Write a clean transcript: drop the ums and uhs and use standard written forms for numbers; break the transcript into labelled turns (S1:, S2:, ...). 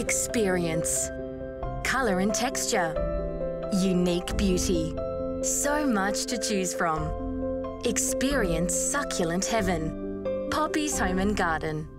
S1: Experience. Colour and texture. Unique beauty. So much to choose from. Experience Succulent Heaven. Poppy's Home and Garden.